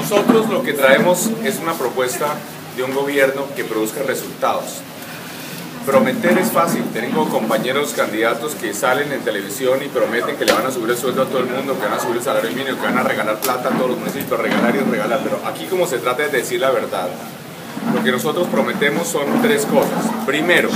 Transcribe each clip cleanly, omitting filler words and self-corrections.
Nosotros lo que traemos es una propuesta de un gobierno que produzca resultados. Prometer es fácil. Tengo compañeros candidatos que salen en televisión y prometen que le van a subir el sueldo a todo el mundo, que van a subir el salario mínimo, que van a regalar plata a todos los municipios, regalar y regalar. Pero aquí, como se trata de decir la verdad, lo que nosotros prometemos son tres cosas. Primero,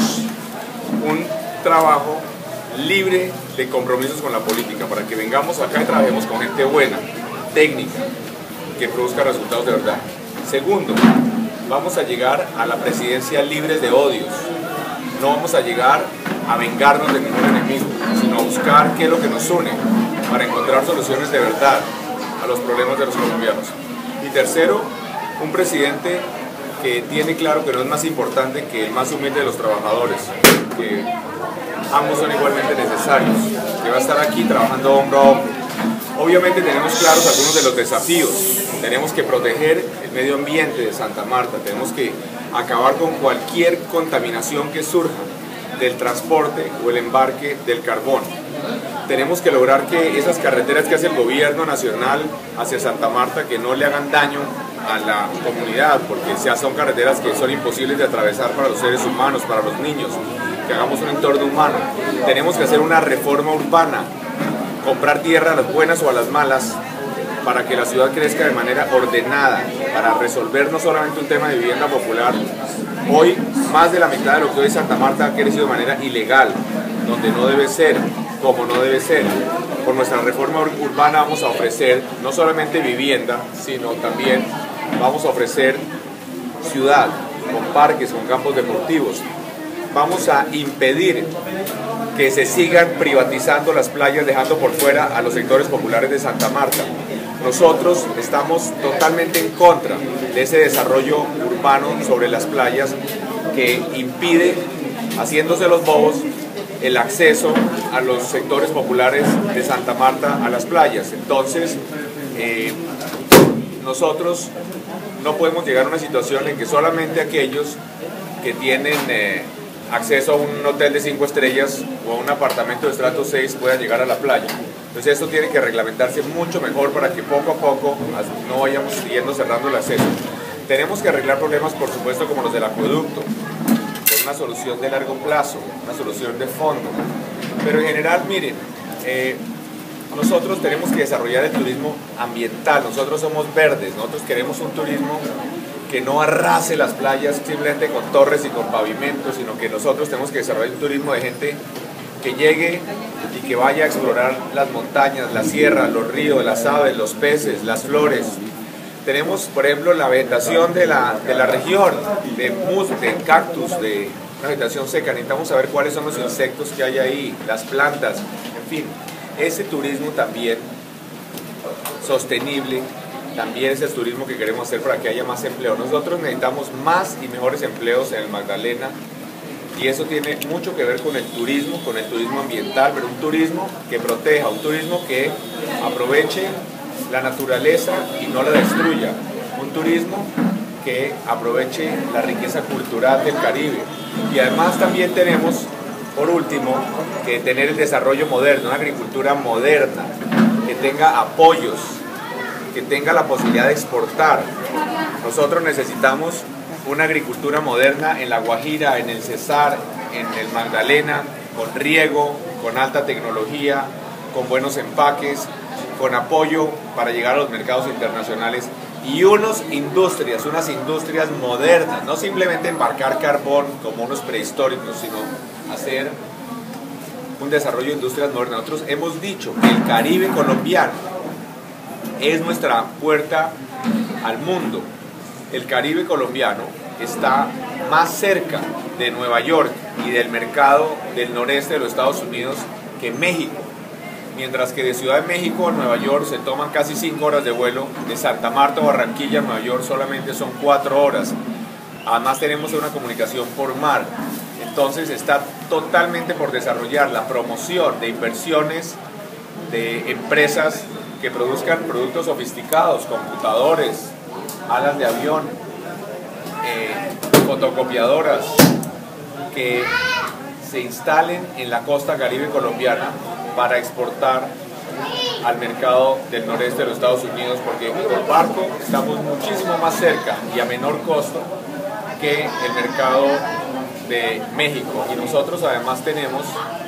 un trabajo libre de compromisos con la política, para que vengamos acá y trabajemos con gente buena, técnica, que produzca resultados de verdad. Segundo, vamos a llegar a la presidencia libres de odios. No vamos a llegar a vengarnos de ningún enemigo, sino a buscar qué es lo que nos une para encontrar soluciones de verdad a los problemas de los colombianos. Y tercero, un presidente que tiene claro que no es más importante que el más humilde de los trabajadores, que ambos son igualmente necesarios, que va a estar aquí trabajando hombro a hombro. Obviamente tenemos claros algunos de los desafíos. Tenemos que proteger el medio ambiente de Santa Marta, tenemos que acabar con cualquier contaminación que surja del transporte o el embarque del carbón. Tenemos que lograr que esas carreteras que hace el gobierno nacional hacia Santa Marta, que no le hagan daño a la comunidad, porque son carreteras que son imposibles de atravesar para los seres humanos, para los niños, que hagamos un entorno humano. Tenemos que hacer una reforma urbana, comprar tierra a las buenas o a las malas, para que la ciudad crezca de manera ordenada, para resolver no solamente un tema de vivienda popular. Hoy, más de la mitad de lo que hoy Santa Marta ha crecido de manera ilegal, donde no debe ser, como no debe ser. Por nuestra reforma urbana vamos a ofrecer no solamente vivienda, sino también vamos a ofrecer ciudad, con parques, con campos deportivos. Vamos a impedir que se sigan privatizando las playas, dejando por fuera a los sectores populares de Santa Marta. Nosotros estamos totalmente en contra de ese desarrollo urbano sobre las playas que impide, haciéndose los bobos, el acceso a los sectores populares de Santa Marta a las playas. Entonces, nosotros no podemos llegar a una situación en que solamente aquellos que tienen acceso a un hotel de 5 estrellas o a un apartamento de estrato 6 puedan llegar a la playa. Entonces esto tiene que reglamentarse mucho mejor para que poco a poco no vayamos siguiendo cerrando el acceso. Tenemos que arreglar problemas, por supuesto, como los del acueducto, con una solución de largo plazo, una solución de fondo. Pero en general, miren, nosotros tenemos que desarrollar el turismo ambiental. Nosotros somos verdes, nosotros queremos un turismo que no arrase las playas simplemente con torres y con pavimentos, sino que nosotros tenemos que desarrollar un turismo de gente que llegue y que vaya a explorar las montañas, las sierras, los ríos, las aves, los peces, las flores. Tenemos, por ejemplo, la vegetación de la región, de cactus, de una vegetación seca. Necesitamos saber cuáles son los insectos que hay ahí, las plantas, en fin. Ese turismo también sostenible, también es el turismo que queremos hacer para que haya más empleo. Nosotros necesitamos más y mejores empleos en el Magdalena, y eso tiene mucho que ver con el turismo ambiental, pero un turismo que proteja, un turismo que aproveche la naturaleza y no la destruya, un turismo que aproveche la riqueza cultural del Caribe. Y además también tenemos, por último, que tener el desarrollo moderno, una agricultura moderna, que tenga apoyos, que tenga la posibilidad de exportar. Nosotros necesitamos una agricultura moderna en La Guajira, en el Cesar, en el Magdalena, con riego, con alta tecnología, con buenos empaques, con apoyo para llegar a los mercados internacionales y unas industrias modernas, no simplemente embarcar carbón como unos prehistóricos, sino hacer un desarrollo de industrias modernas. Nosotros hemos dicho que el Caribe colombiano es nuestra puerta al mundo. El Caribe colombiano está más cerca de Nueva York y del mercado del noreste de los Estados Unidos que México. Mientras que de Ciudad de México a Nueva York se toman casi 5 horas de vuelo, de Santa Marta o Barranquilla a Nueva York solamente son 4 horas. Además tenemos una comunicación por mar. Entonces está totalmente por desarrollar la promoción de inversiones de empresas que produzcan productos sofisticados, computadores, alas de avión, fotocopiadoras, que se instalen en la costa caribe colombiana para exportar al mercado del noreste de los Estados Unidos, porque por barco estamos muchísimo más cerca y a menor costo que el mercado de México. Y nosotros además tenemos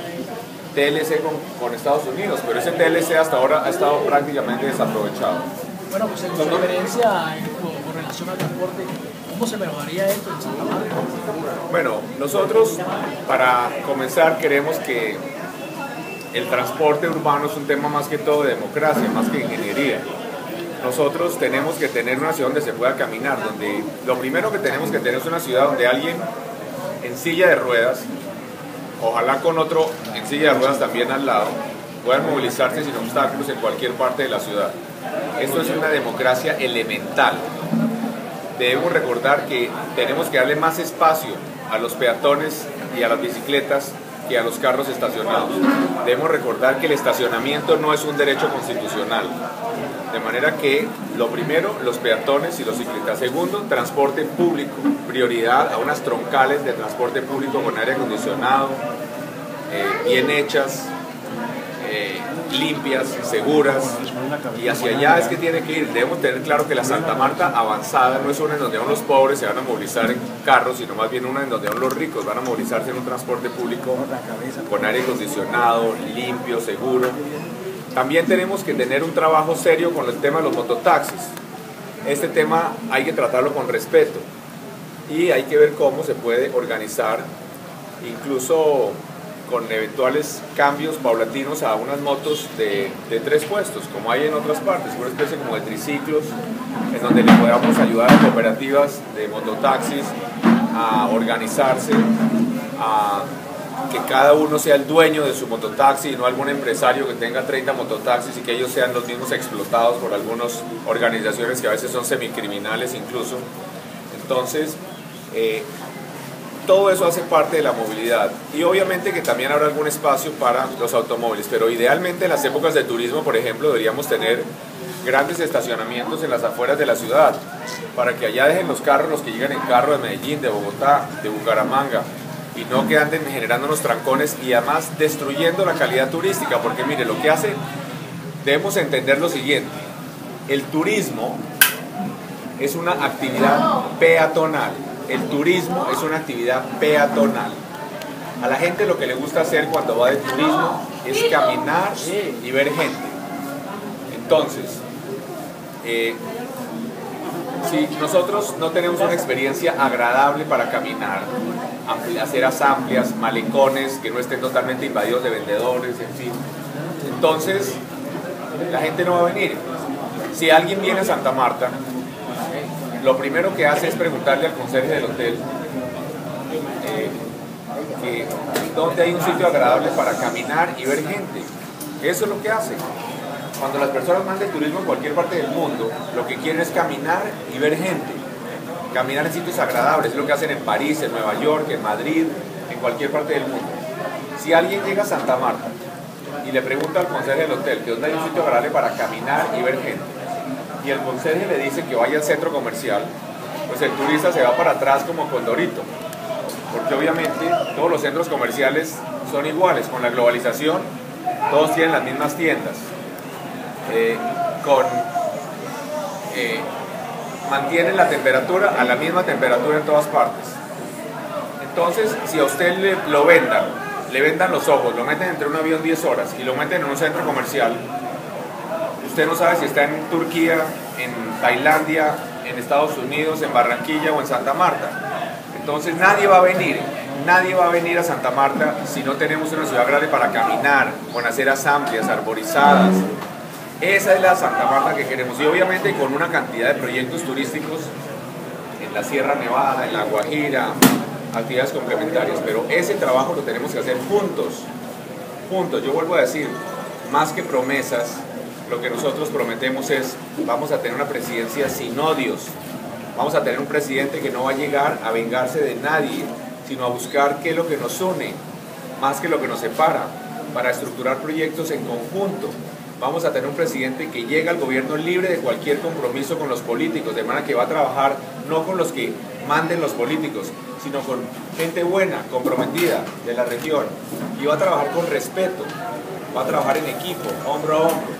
TLC con Estados Unidos, pero ese TLC hasta ahora ha estado prácticamente desaprovechado. Bueno, pues en tu experiencia con relación al transporte, ¿cómo se mejoraría esto en Santa Marta? Bueno, nosotros para comenzar queremos que el transporte urbano es un tema más que todo de democracia, más que ingeniería. Nosotros tenemos que tener una ciudad donde se pueda caminar, donde lo primero que tenemos que tener es una ciudad donde alguien en silla de ruedas, ojalá con otro en silla de ruedas también al lado, puedan movilizarse sin obstáculos en cualquier parte de la ciudad. Esto es una democracia elemental. Debemos recordar que tenemos que darle más espacio a los peatones y a las bicicletas que a los carros estacionados. Debemos recordar que el estacionamiento no es un derecho constitucional. De manera que, lo primero, los peatones y los ciclistas. Segundo, transporte público. Prioridad a unas troncales de transporte público con aire acondicionado, bien hechas, limpias, seguras, y hacia allá es que tiene que ir. Debemos tener claro que la Santa Marta avanzada no es una en donde aún los pobres se van a movilizar en carros, sino más bien una en donde aún los ricos van a movilizarse en un transporte público con aire acondicionado, limpio, seguro. También tenemos que tener un trabajo serio con el tema de los mototaxis. Este tema hay que tratarlo con respeto y hay que ver cómo se puede organizar, incluso con eventuales cambios paulatinos a unas motos de 3 puestos, como hay en otras partes, una especie como de triciclos, en donde le podamos ayudar a cooperativas de mototaxis a organizarse, a que cada uno sea el dueño de su mototaxi y no algún empresario que tenga 30 mototaxis y que ellos sean los mismos explotados por algunas organizaciones que a veces son semicriminales incluso. Entonces, todo eso hace parte de la movilidad y obviamente que también habrá algún espacio para los automóviles, pero idealmente en las épocas de turismo, por ejemplo, deberíamos tener grandes estacionamientos en las afueras de la ciudad para que allá dejen los carros los que llegan en carro de Medellín, de Bogotá, de Bucaramanga, y no que anden generando unos trancones y además destruyendo la calidad turística, porque mire, lo que hace, debemos entender lo siguiente: el turismo es una actividad peatonal. El turismo es una actividad peatonal. A la gente lo que le gusta hacer cuando va de turismo es caminar y ver gente. Entonces, si nosotros no tenemos una experiencia agradable para caminar, aceras amplias, malecones que no estén totalmente invadidos de vendedores, en fin, entonces la gente no va a venir. Si alguien viene a Santa Marta, lo primero que hace es preguntarle al conserje del hotel que dónde hay un sitio agradable para caminar y ver gente. Eso es lo que hace. Cuando las personas van de turismo en cualquier parte del mundo, lo que quieren es caminar y ver gente. Caminar en sitios agradables, es lo que hacen en París, en Nueva York, en Madrid, en cualquier parte del mundo. Si alguien llega a Santa Marta y le pregunta al conserje del hotel que dónde hay un sitio agradable para caminar y ver gente, y el conserje le dice que vaya al centro comercial, pues el turista se va para atrás como Condorito, porque obviamente todos los centros comerciales son iguales. Con la globalización todos tienen las mismas tiendas, mantienen la temperatura a la misma temperatura en todas partes. Entonces, si a usted le vendan los ojos, lo meten entre un avión 10 horas y lo meten en un centro comercial, usted no sabe si está en Turquía, en Tailandia, en Estados Unidos, en Barranquilla o en Santa Marta. Entonces nadie va a venir a Santa Marta si no tenemos una ciudad grande para caminar, con aceras amplias, arborizadas. Esa es la Santa Marta que queremos, y obviamente con una cantidad de proyectos turísticos en la Sierra Nevada, en la Guajira, actividades complementarias, pero ese trabajo lo tenemos que hacer juntos. Yo vuelvo a decir, más que promesas, lo que nosotros prometemos es, vamos a tener una presidencia sin odios, vamos a tener un presidente que no va a llegar a vengarse de nadie, sino a buscar qué es lo que nos une, más que lo que nos separa, para estructurar proyectos en conjunto. Vamos a tener un presidente que llega al gobierno libre de cualquier compromiso con los políticos, de manera que va a trabajar no con los que manden los políticos, sino con gente buena, comprometida de la región, y va a trabajar con respeto, va a trabajar en equipo, hombro a hombro.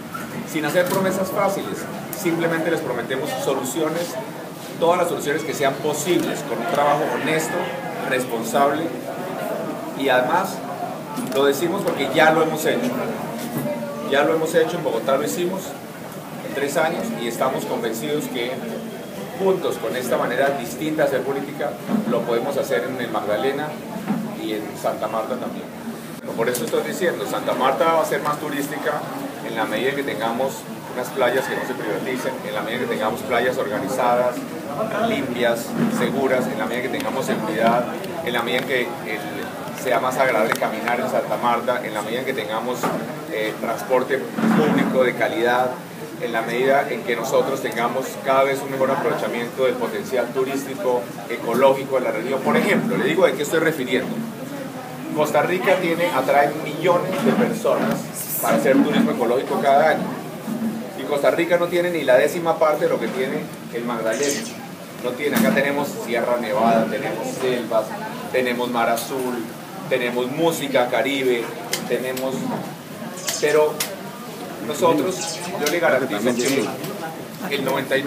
sin hacer promesas fáciles, simplemente les prometemos soluciones, todas las soluciones que sean posibles, con un trabajo honesto, responsable, y además lo decimos porque ya lo hemos hecho. Ya lo hemos hecho, en Bogotá lo hicimos en 3 años y estamos convencidos que juntos con esta manera distinta de hacer política lo podemos hacer en el Magdalena y en Santa Marta también. Por eso estoy diciendo, Santa Marta va a ser más turística en la medida que tengamos unas playas que no se privaticen, en la medida que tengamos playas organizadas, limpias, seguras, en la medida que tengamos seguridad, en la medida que sea más agradable caminar en Santa Marta, en la medida en que tengamos transporte público de calidad, en la medida en que nosotros tengamos cada vez un mejor aprovechamiento del potencial turístico, ecológico de la región. Por ejemplo, le digo de qué estoy refiriendo. Costa Rica atrae millones de personas para hacer turismo ecológico cada año. Y Costa Rica no tiene ni la 10ª parte de lo que tiene el Magdalena. No tiene, acá tenemos Sierra Nevada, tenemos selvas, tenemos mar azul, tenemos música caribe, tenemos... Pero nosotros, yo le garantizo que el 99.9%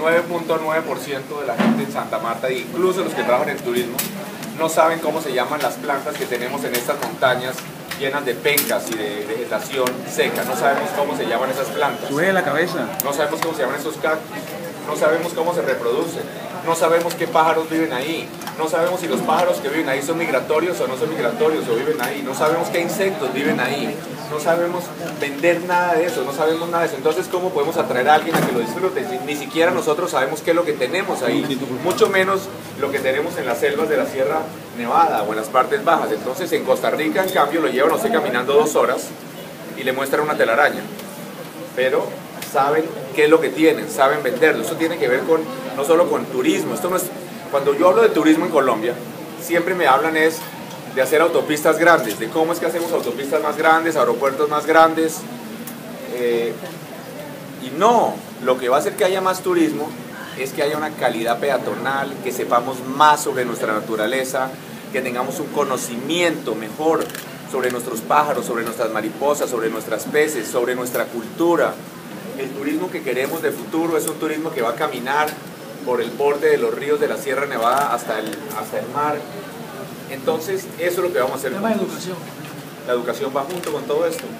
de la gente en Santa Marta, e incluso los que trabajan en turismo, no saben cómo se llaman las plantas que tenemos en estas montañas llenas de pencas y de vegetación seca. No sabemos cómo se llaman esas plantas. Sube la cabeza. No sabemos cómo se llaman esos cactus. No sabemos cómo se reproducen. No sabemos qué pájaros viven ahí. No sabemos si los pájaros que viven ahí son migratorios o no son migratorios o viven ahí. No sabemos qué insectos viven ahí. No sabemos vender nada de eso. No sabemos nada de eso. Entonces, ¿cómo podemos atraer a alguien a que lo disfrute? Ni siquiera nosotros sabemos qué es lo que tenemos ahí. Mucho menos lo que tenemos en las selvas de la Sierra Nevada o en las partes bajas. Entonces, en Costa Rica, en cambio, lo llevan, no sé, caminando 2 horas y le muestran una telaraña. Pero saben qué es lo que tienen, saben venderlo. Eso tiene que ver con, no solo con turismo. Esto no es, cuando yo hablo de turismo en Colombia, siempre me hablan es de hacer autopistas grandes, de cómo es que hacemos autopistas más grandes, aeropuertos más grandes. Y no, lo que va a hacer que haya más turismo es que haya una calidad peatonal, que sepamos más sobre nuestra naturaleza, que tengamos un conocimiento mejor sobre nuestros pájaros, sobre nuestras mariposas, sobre nuestras peces, sobre nuestra cultura. El turismo que queremos de futuro es un turismo que va a caminar por el borde de los ríos de la Sierra Nevada hasta el mar. Entonces, eso es lo que vamos a hacer. El tema de educación. La educación va junto con todo esto.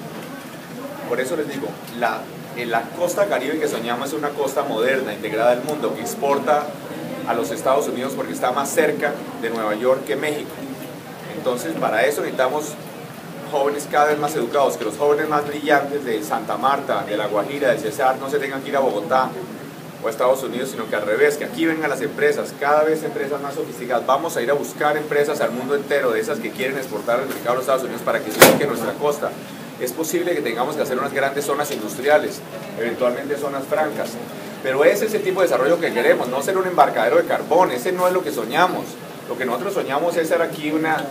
Por eso les digo, la costa caribe que soñamos es una costa moderna, integrada al mundo, que exporta a los Estados Unidos porque está más cerca de Nueva York que México. Entonces, para eso necesitamos jóvenes cada vez más educados, que los jóvenes más brillantes de Santa Marta, de La Guajira, de Cesar, no se tengan que ir a Bogotá o a Estados Unidos, sino que al revés, que aquí vengan las empresas, cada vez empresas más sofisticadas. Vamos a ir a buscar empresas al mundo entero, de esas que quieren exportar al mercado de los Estados Unidos para que se ubique nuestra costa. Es posible que tengamos que hacer unas grandes zonas industriales, eventualmente zonas francas, pero ese es el tipo de desarrollo que queremos, no ser un embarcadero de carbón. Ese no es lo que soñamos. Lo que nosotros soñamos es ser aquí una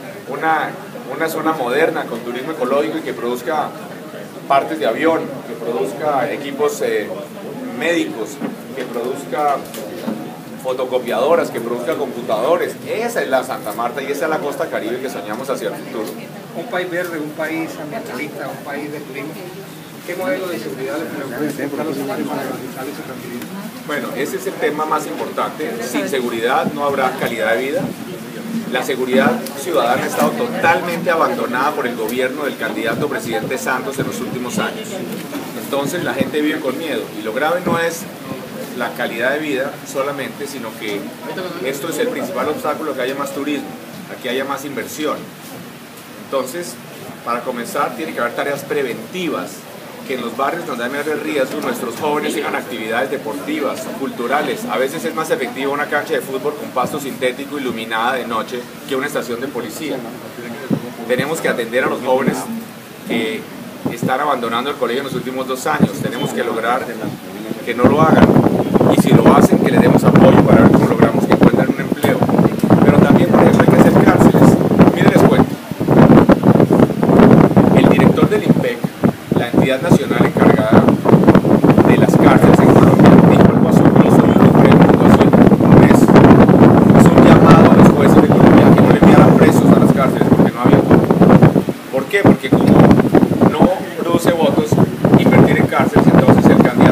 zona moderna con turismo ecológico y que produzca partes de avión, que produzca equipos médicos, que produzca fotocopiadoras, que produzca computadores. Esa es la Santa Marta y esa es la costa caribe que soñamos hacia el futuro. Un país verde, un país ambientalista, un país de turismo. ¿Qué modelo de seguridad le preocupa a los usuarios para garantizarles su tranquilidad? Bueno, ese es el tema más importante. Sin seguridad no habrá calidad de vida. La seguridad ciudadana ha estado totalmente abandonada por el gobierno del candidato presidente Santos en los últimos años. Entonces la gente vive con miedo y lo grave no es la calidad de vida solamente, sino que esto es el principal obstáculo, que haya más turismo, a que haya más inversión. Entonces, para comenzar, tiene que haber tareas preventivas, que en los barrios donde hay mayor riesgo nuestros jóvenes tengan actividades deportivas, culturales. A veces es más efectiva una cancha de fútbol con pasto sintético iluminada de noche que una estación de policía. Tenemos que atender a los jóvenes que están abandonando el colegio en los últimos 2 años. Tenemos que lograr que no lo hagan, y si lo hacen, que les demos apoyo para ver cómo logramos que encuentren un empleo. Pero también, por ejemplo, hay que hacer cárceles. Miren, les cuento. El director del IMPEC, la entidad nacional encargada de las cárceles en Colombia, dijo algo asombroso y lo que el mundo es un llamado a los jueces de Colombia que no le enviaran presos a las cárceles porque no había voto. ¿Por qué? Porque como no produce votos invertir en cárceles, entonces el candidato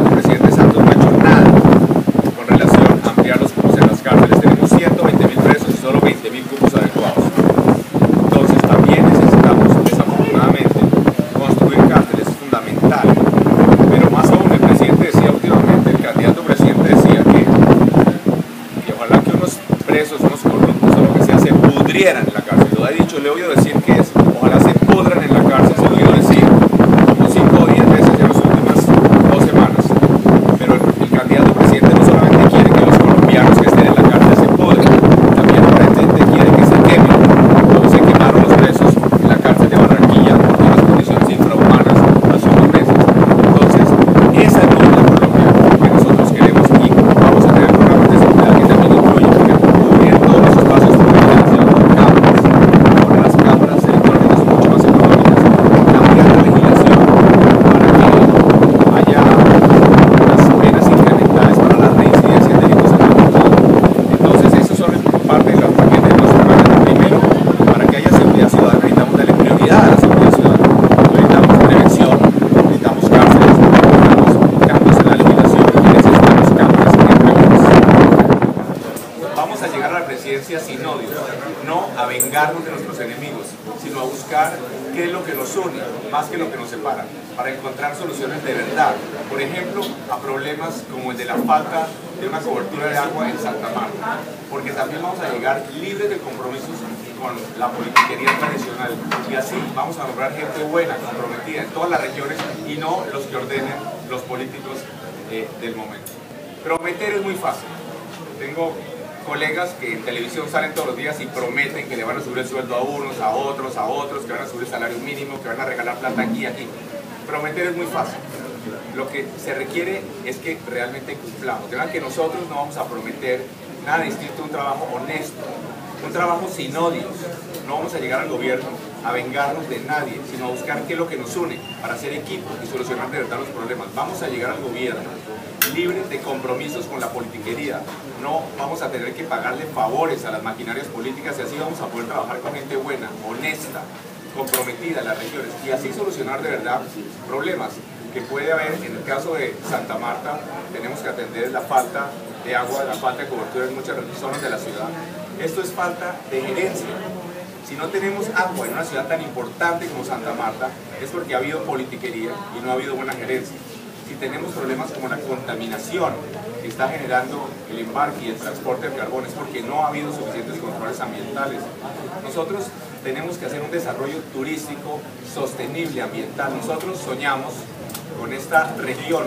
busquen lo que nos separa, para encontrar soluciones de verdad. Por ejemplo, a problemas como el de la falta de una cobertura de agua en Santa Marta, porque también vamos a llegar libres de compromisos con la politiquería tradicional, y así vamos a lograr gente buena, comprometida en todas las regiones, y no los que ordenen los políticos del momento. Prometer es muy fácil. Tengo colegas que en televisión salen todos los días y prometen que le van a subir el sueldo a unos, a otros, que van a subir el salario mínimo, que van a regalar plata aquí y aquí. Prometer es muy fácil. Lo que se requiere es que realmente cumplamos. Vean que nosotros no vamos a prometer nada distinto a un trabajo honesto, un trabajo sin odios. No vamos a llegar al gobierno a vengarnos de nadie, sino a buscar qué es lo que nos une para hacer equipo y solucionar de verdad los problemas. Vamos a llegar al gobierno libres de compromisos con la politiquería. No vamos a tener que pagarle favores a las maquinarias políticas, y así vamos a poder trabajar con gente buena, honesta, comprometida en las regiones, y así solucionar de verdad problemas que puede haber. En el caso de Santa Marta, tenemos que atender la falta de agua, la falta de cobertura en muchas zonas de la ciudad. Esto es falta de gerencia. Si no tenemos agua en una ciudad tan importante como Santa Marta, es porque ha habido politiquería y no ha habido buena gerencia. Si tenemos problemas como la contaminación que está generando el embarque y el transporte del carbón, es porque no ha habido suficientes controles ambientales. Nosotros tenemos que hacer un desarrollo turístico sostenible, ambiental. Nosotros soñamos con esta región.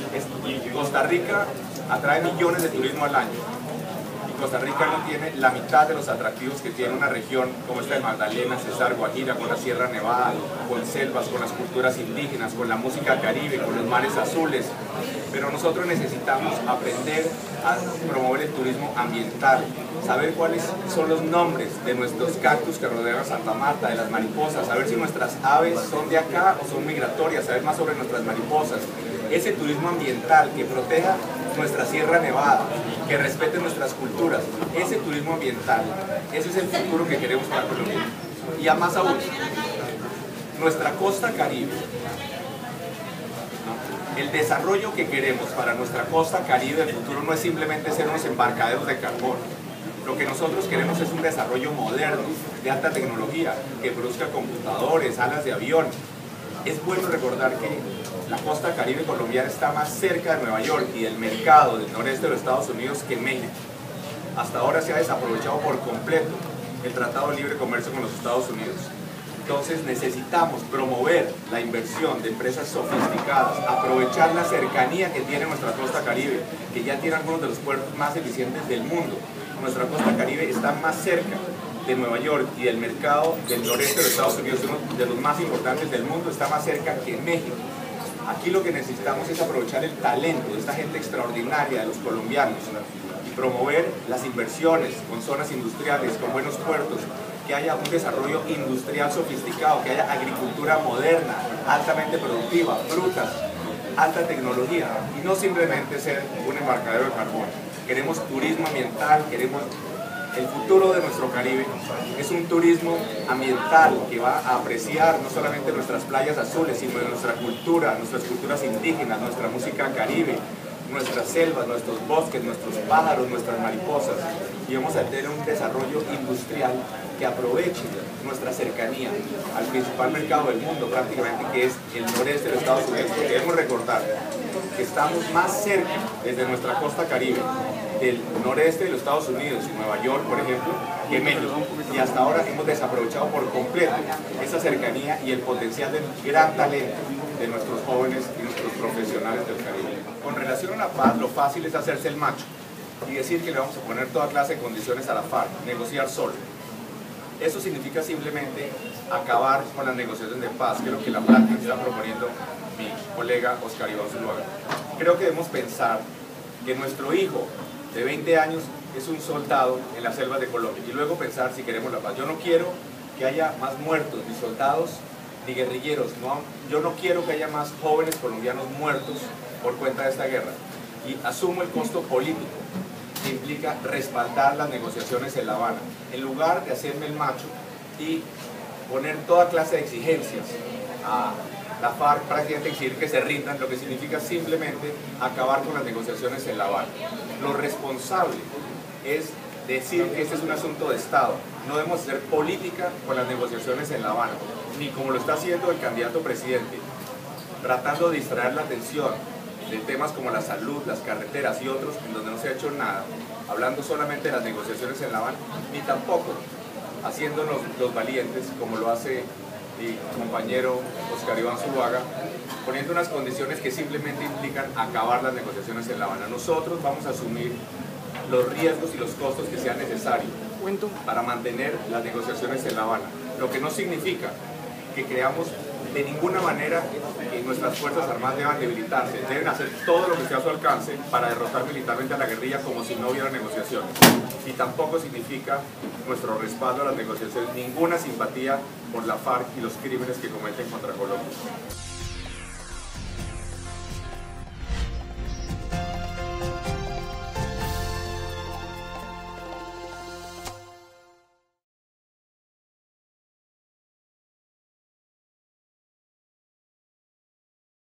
Costa Rica atrae millones de turismo al año. Costa Rica no tiene la mitad de los atractivos que tiene una región como esta de Magdalena, Cesar, Guajira, con la Sierra Nevada, con selvas, con las culturas indígenas, con la música caribe, con los mares azules. Pero nosotros necesitamos aprender a promover el turismo ambiental, saber cuáles son los nombres de nuestros cactus que rodean a Santa Marta, de las mariposas, saber si nuestras aves son de acá o son migratorias, saber más sobre nuestras mariposas. Ese turismo ambiental que proteja nuestra Sierra Nevada, que respete nuestras culturas, ese turismo ambiental, ese es el futuro que queremos para Colombia. Y a más aún, nuestra costa caribe, ¿no? El desarrollo que queremos para nuestra costa caribe del futuro no es simplemente ser unos embarcaderos de carbón. Lo que nosotros queremos es un desarrollo moderno, de alta tecnología, que produzca computadores, alas de avión. Es bueno recordar que la costa caribe colombiana está más cerca de Nueva York y del mercado del noreste de los Estados Unidos que México. Hasta ahora se ha desaprovechado por completo el Tratado de Libre Comercio con los Estados Unidos. Entonces necesitamos promover la inversión de empresas sofisticadas, aprovechar la cercanía que tiene nuestra costa caribe, que ya tiene algunos de los puertos más eficientes del mundo. Nuestra costa caribe está más cerca de Nueva York y del mercado del noreste de los Estados Unidos, uno de los más importantes del mundo, está más cerca que México. Aquí lo que necesitamos es aprovechar el talento de esta gente extraordinaria, de los colombianos, y promover las inversiones con zonas industriales, con buenos puertos, que haya un desarrollo industrial sofisticado, que haya agricultura moderna, altamente productiva, frutas, alta tecnología, y no simplemente ser un embarcadero de carbón. Queremos turismo ambiental, queremos el futuro de nuestro Caribe. Es un turismo ambiental que va a apreciar no solamente nuestras playas azules, sino nuestra cultura, nuestras culturas indígenas, nuestra música caribe, nuestras selvas, nuestros bosques, nuestros pájaros, nuestras mariposas. Y vamos a tener un desarrollo industrial que aproveche nuestra cercanía al principal mercado del mundo, prácticamente, que es el noreste de los Estados Unidos. Debemos recordar que estamos más cerca desde nuestra costa caribe del noreste de los Estados Unidos y Nueva York, por ejemplo, que México. Y hasta ahora hemos desaprovechado por completo esa cercanía y el potencial del gran talento de nuestros jóvenes y nuestros profesionales del Caribe. Con relación a la paz, lo fácil es hacerse el macho y decir que le vamos a poner toda clase de condiciones a la FARC, negociar solo. Eso significa simplemente acabar con las negociaciones de paz, que es lo que la práctica está proponiendo mi colega Oscar Iván Zuluaga. Creo que debemos pensar que nuestro hijo de 20 años es un soldado en las selvas de Colombia, y luego pensar si queremos la paz. Yo no quiero que haya más muertos, ni soldados, ni guerrilleros. No, yo no quiero que haya más jóvenes colombianos muertos por cuenta de esta guerra. Y asumo el costo político que implica respaldar las negociaciones en La Habana, en lugar de hacerme el macho y poner toda clase de exigencias a la FARC, prácticamente exigir que se rindan, lo que significa simplemente acabar con las negociaciones en La Habana. Lo responsable es decir que este es un asunto de Estado. No debemos hacer política con las negociaciones en La Habana. ni como lo está haciendo el candidato presidente, tratando de distraer la atención de temas como la salud, las carreteras y otros en donde no se ha hecho nada, hablando solamente de las negociaciones en La Habana, ni tampoco haciéndonos los valientes como lo hace mi compañero Oscar Iván Zuluaga, poniendo unas condiciones que simplemente implican acabar las negociaciones en La Habana. Nosotros vamos a asumir los riesgos y los costos que sean necesarios para mantener las negociaciones en La Habana, lo que no significa que creamos de ninguna manera que nuestras Fuerzas Armadas deban debilitarse, deben hacer todo lo que esté a su alcance para derrotar militarmente a la guerrilla como si no hubiera negociaciones. Y tampoco significa nuestro respaldo a las negociaciones, ninguna simpatía por la FARC y los crímenes que cometen contra Colombia.